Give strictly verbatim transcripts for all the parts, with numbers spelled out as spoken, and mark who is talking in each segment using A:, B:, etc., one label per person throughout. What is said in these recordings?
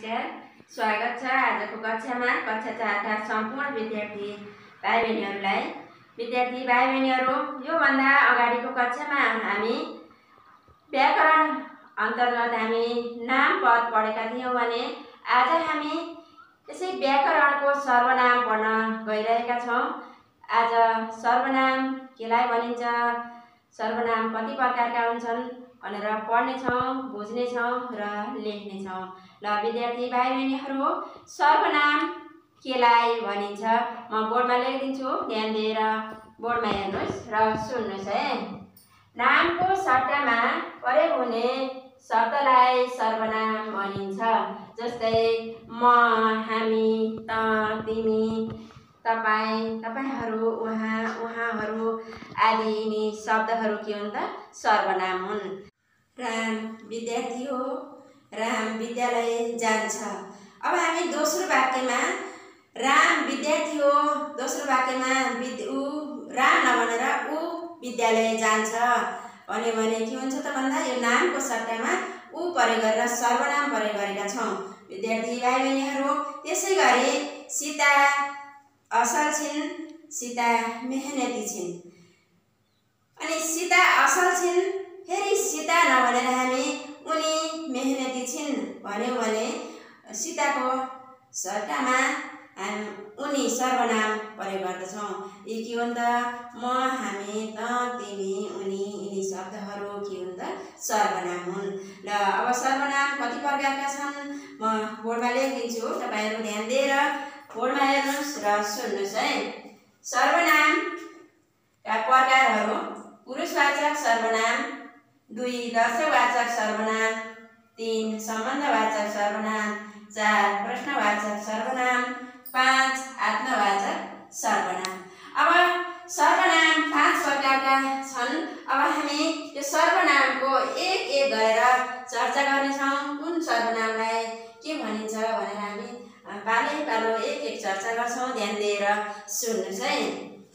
A: नमस्कार, स्वागत छ आजको कक्षामा। कक्षा चारका सम्पूर्ण विद्यार्थी भाइ बहिनीहरूलाई विद्यार्थी भाइ बहिनीहरू, योभन्दा अगाडिको कक्षामा हामी व्याकरण अन्तर्गत हामी नाम पद पढेका थियौँ भने आज हामी यसै व्याकरणको सर्वनाम पढ्न गइरहेका छौँ। आज सर्वनाम केलाई भनिन्छ, सर्वनाम कति प्रकारका हुन्छन् भनेर पढ्नेछौँ, बुझ्नेछौँ र लेख्नेछौँ। ल विद्यार्थी भाइ बहिनीहरू, सर्वनाम केलाई भनिन्छ म बोर्डमा लेखिदिन्छु, ध्यान दिएर बोर्डमा हेर्नुहोस् र सुन्नुहोस् है। नामको सट्टामा प्रयोग हुने शब्दलाई सर्वनाम भनिन्छ। जस्तै म, हामी, त, तिमी, तपाईँ, तपाईहरू, उहाँ, उहाँहरू आदि यिनी शब्दहरू के हुन् त? सर्वनाम हुन्। राम विद्यार्थी हो, राम विद्यालय जान्छ। अब हामी दोस्रो वाक्यमा राम विद्यार्थी हो, दोस्रो वाक्यमा विद् ऊ राम नभनेर ऊ विद्यालय जान्छ भन्यो भने के हुन्छ त भन्दा यो नामको सट्टामा ऊ प्रयोग गरेर सर्वनाम प्रयोग गरेका छौँ विद्यार्थी भाइ बहिनीहरू। त्यसै गरी सीता असल छिन्, सीता मेहनती छिन्। अनि सीता असल छिन्, फेरि सीता नभनेर हामी उनी मेहनती छिन् भन्यौँ भने सीताको सट्टामा हामी उनी सर्वनाम प्रयोग गर्दछौँ। यी के हुन् त? म, हामी, त, तिमी, उनी यिनी शब्दहरू के हुन् त? सर्वनाम हुन्। ल अब सर्वनाम कति प्रकारका छन् म बोर्डमा लेखिदिन्छु, तपाईँहरू ध्यान दिएर बोर्डमा हेर्नुहोस् र सुन्नुहोस् है। सर्वनामका प्रकारहरू: पुरुषवाचक सर्वनाम, दुई दर्शकवाचक सर्वनाम, तीन सम्बन्धवाचक सर्वनाम, चार प्रश्नवाचक सर्वनाम, पाँच आत्मवाचक सर्वनाम। अब सर्वनाम पाँच प्रकारका छन्। अब हामी यो सर्वनामको एक एक गरेर चर्चा गर्नेछौँ। कुन सर्वनामलाई के भनिन्छ भनेर हामी पालै पालो एक एक चर्चा गर्छौँ, ध्यान दिएर सुन्नुहोस् है।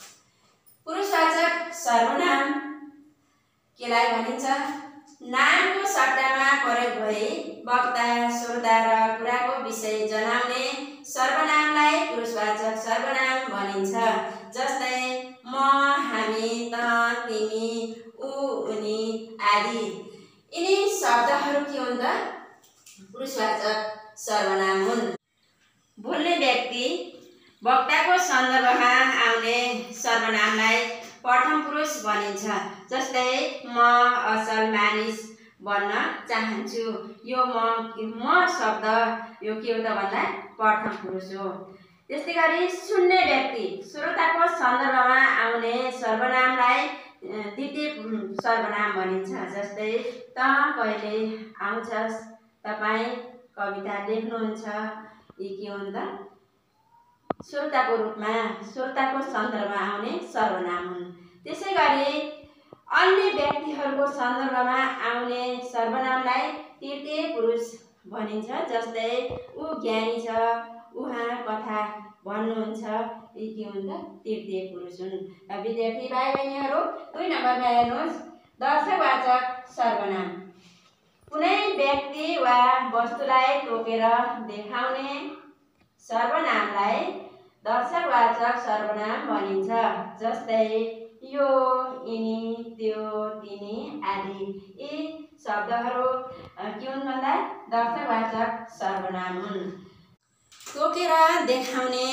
A: पुरुषवाचक सर्वनाम केलाई भनिन्छ? नामको सट्टामा प्रयोग भई वक्ता, श्रोता र कुराको विषय जनाउने सर्वनामलाई पुरुषवाचक सर्वनाम भनिन्छ। जस्तै म, हामी, त, तिमी, ऊ, उनी आदि यिनी शब्दहरू के हुन् त? पुरुषवाचक सर्वनाम हुन्। बोल्ने व्यक्ति, वक्ताको सन्दर्भमा आउने सर्वनामलाई प्रथम पुरुष भनिन्छ। जस्तै म असल मानिस बन्न चाहन्छु, यो म म शब्द यो के हो त भन्दा प्रथम पुरुष हो। त्यस्तै गरी सुन्ने व्यक्ति, श्रोताको सन्दर्भमा आउने सर्वनामलाई द्वितीय सर्वनाम भनिन्छ। जस्तै त कहिले आउँछस्, तपाईँ कविता लेख्नुहुन्छ, यी के हुन् त? श्रोताको रूपमा, श्रोताको सन्दर्भमा आउने सर्वनाम हुन्। त्यसै गरी अन्य व्यक्तिहरूको सन्दर्भमा आउने सर्वनामलाई तृतीय पुरुष भनिन्छ। जस्तै ऊ ज्ञानी छ, उहाँ कथा भन्नुहुन्छ, यी के हुन् त? तृतीय पुरुष हुन्। विद्यार्थी भाइ बहिनीहरू, दुई नम्बरमा हेर्नुहोस्, दर्शकवाचक सर्वनाम। कुनै व्यक्ति वा वस्तुलाई तोकेर देखाउने सर्वनामलाई दर्शकवाचक सर्वनाम भनिन्छ। जस्तै यो, यिनी, त्यो, तिनी आदि यी शब्दहरू के हुन् भन्दा दर्शकवाचक सर्वनाम हुन्। तोकेर देखाउने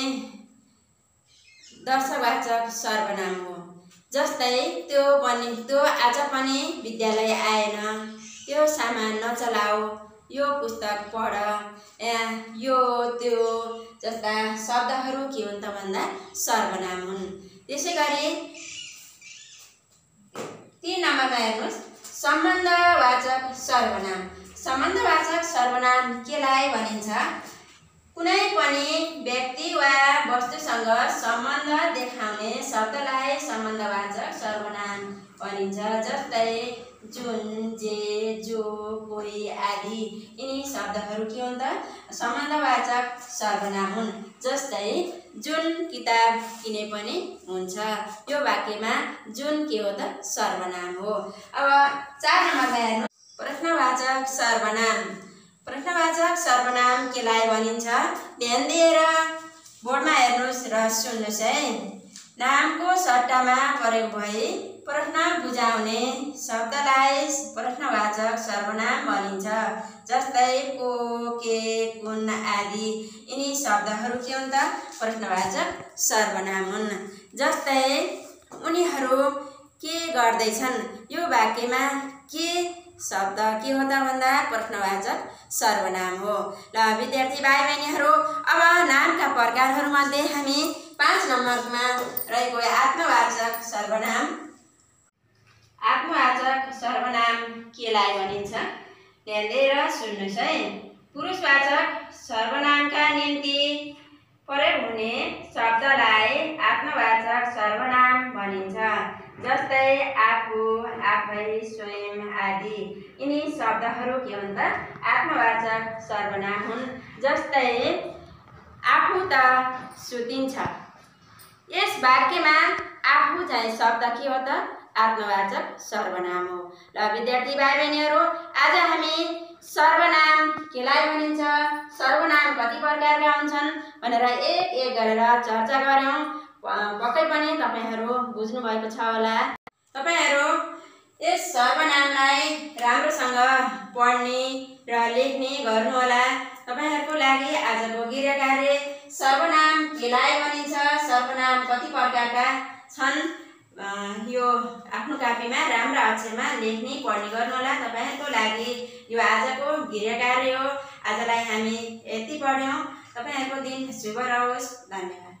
A: दर्शकवाचक सर्वनाम हो। जस्तै त्यो पनि त्यो आज पनि विद्यालय आएन, त्यो सामान नचलाऊ, यो पुस्तक पढ, यो त्यो जस्ता शब्दहरू के हुन् त भन्दा सर्वनाम हुन्। त्यसै गरी तीन नम्बरमा हेर्नुहोस्, सम्बन्धवाचक सर्वनाम। सम्बन्धवाचक सर्वनाम केलाई भनिन्छ? कुनै पनि व्यक्ति वा वस्तुसँग सम्बन्ध देखाउने शब्दलाई सम्बन्धवाचक सर्वनाम भनिन्छ। जस्तै जुन, जे, जो, कोही आदि यिनी शब्दहरू के हुन् त? सम्बन्धवाचक सर्वनाम हुन्। जस्तै जुन किताब किने पनि हुन्छ, यो वाक्यमा जुन के हो त? सर्वनाम हो। अब चार नम्बरमा हेर्नु, प्रश्नवाचक सर्वनाम। प्रश्नवाचक सर्वनाम केलाई भनिन्छ? ध्यान दिएर बोर्डमा हेर्नुहोस् र सुन्नुहोस् है। नामको सट्टामा प्रयोग भई प्रश्न बुझाउने शब्दलाई प्रश्नवाचक सर्वनाम भनिन्छ। जस्तै को, के, कुन आदि यिनी शब्दहरू के हुन् त? प्रश्नवाचक सर्वनाम हुन्। जस्तै उनीहरू के गर्दैछन्, यो वाक्यमा के शब्द के हो त भन्दा प्रश्नवाचक सर्वनाम हो। ल विद्यार्थी भाइ बहिनीहरू, अब नामका प्रकारहरूमध्ये हामी पाँच नम्बरमा रहेको आत्मवाचक सर्वनाम आत्मवाचक सर्वनाम केलाई भनिन्छ? ध्यान दिएर सुन्नुहोस् है। पुरुषवाचक सर्वनामका निम्ति प्रयोग हुने शब्दलाई आत्मवाचक सर्वनाम भनिन्छ। जस्तै आफू, आफै, स्वयं आदि यिनी शब्दहरू के हुन् त? आत्मवाचक सर्वनाम हुन्। जस्तै आफू त सुतिन्छ, यस वाक्यमा आफू चाहिँ शब्द के हो त? आत्मवाचक सर्वनाम हो। ल विद्यार्थी भाइ बहिनीहरू, आज हामी सर्वनाम केलाई भनिन्छ, सर्वनाम कति प्रकारका हुन्छन् भनेर एक एक गरेर चर्चा गर्यौं। पक्कै पनि तपाईहरू बुझ्नु भएको छ होला। तपाईहरू यस सर्वनामलाई राम्रोसँग पढ्ने र लेख्ने गर्नु होला। तपाईहरुको लागि आजको गृह कार्य सर्वनाम केलाई भनिन्छ, सर्वनाम कति प्रकारका छन् यो आफ्नो कापीमा राम्रा अक्षरमा लेख्ने पढ्ने गर्नु होला। तपाईहरुको लागि यो आजको गृह कार्य हो। आजलाई हामी यति पढ्यौं। तपाईहरुको दिन शुभ रहोस्। धन्यवाद।